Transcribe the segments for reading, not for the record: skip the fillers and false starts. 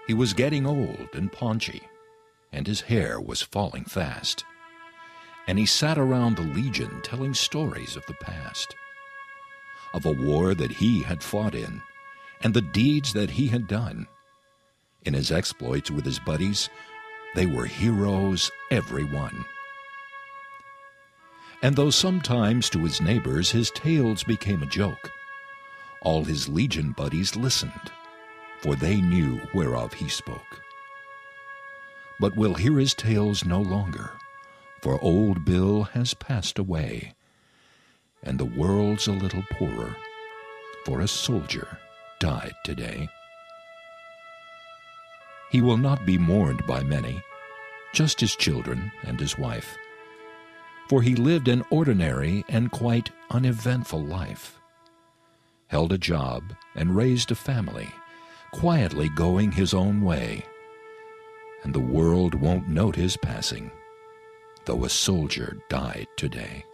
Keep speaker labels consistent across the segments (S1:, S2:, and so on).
S1: He was getting old and paunchy, and his hair was falling fast. And he sat around the Legion telling stories of the past, of a war that he had fought in, and the deeds that he had done. In his exploits with his buddies, they were heroes, every one. And though sometimes to his neighbors his tales became a joke, all his Legion buddies listened, for they knew whereof he spoke. But we'll hear his tales no longer, for old Bill has passed away, and the world's a little poorer, for a soldier died today. He will not be mourned by many, just his children and his wife, for he lived an ordinary and quite uneventful life, held a job and raised a family, quietly going his own way, and the world won't note his passing, though a soldier died today.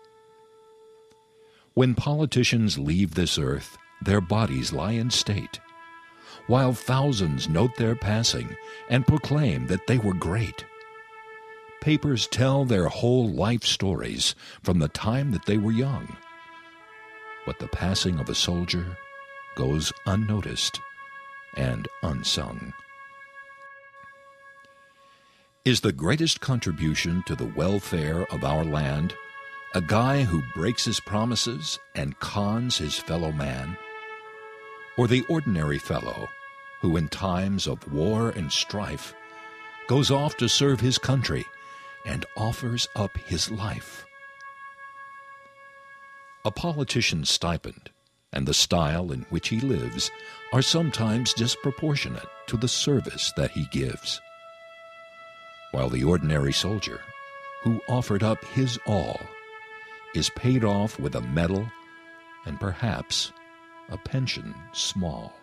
S1: When politicians leave this earth, their bodies lie in state, while thousands note their passing and proclaim that they were great. Papers tell their whole life stories from the time that they were young, but the passing of a soldier goes unnoticed and unsung. Is the greatest contribution to the welfare of our land a guy who breaks his promises and cons his fellow man? Or the ordinary fellow who in times of war and strife goes off to serve his country and offers up his life? A politician's stipend and the style in which he lives are sometimes disproportionate to the service that he gives, while the ordinary soldier, who offered up his all, is paid off with a medal and perhaps a pension small.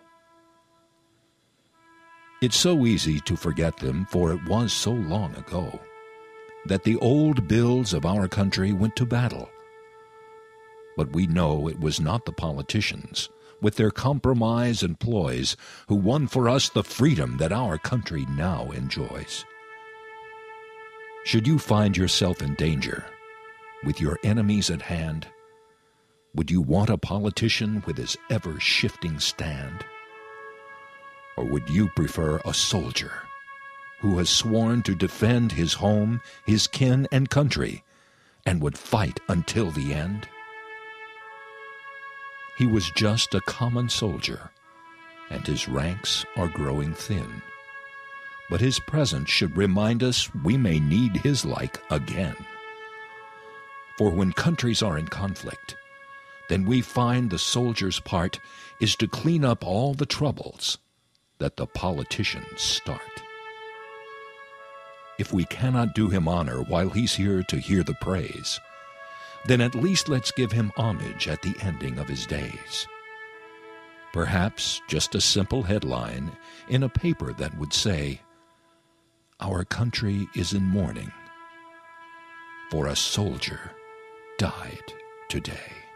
S1: It's so easy to forget them, for it was so long ago that the old Bills of our country went to battle. But we know it was not the politicians, with their compromise and ploys, who won for us the freedom that our country now enjoys. Should you find yourself in danger, with your enemies at hand, would you want a politician with his ever-shifting stand? Or would you prefer a soldier who has sworn to defend his home, his kin, and country, and would fight until the end? He was just a common soldier, and his ranks are growing thin. But his presence should remind us we may need his like again. For when countries are in conflict, then we find the soldier's part is to clean up all the troubles that the politicians start. If we cannot do him honor while he's here to hear the praise, then at least let's give him homage at the ending of his days. Perhaps just a simple headline in a paper that would say, "Our country is in mourning, for a soldier died today."